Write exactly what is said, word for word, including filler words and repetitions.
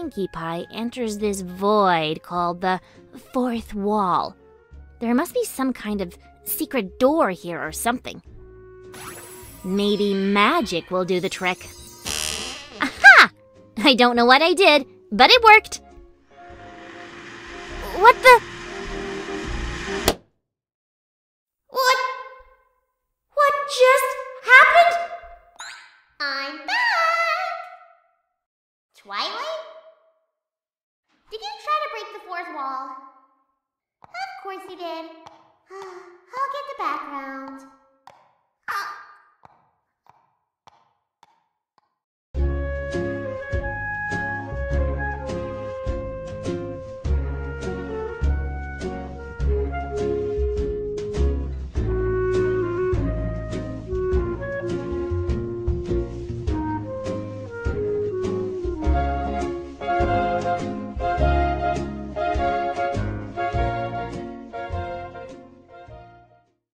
Pinkie Pie enters this void called the fourth wall. There must be some kind of secret door here or something. Maybe magic will do the trick. Aha! I don't know what I did, but it worked. What the? What? What just happened? I'm back! Twilight? Did you try to break the fourth wall? Of course you did. I'll get the background.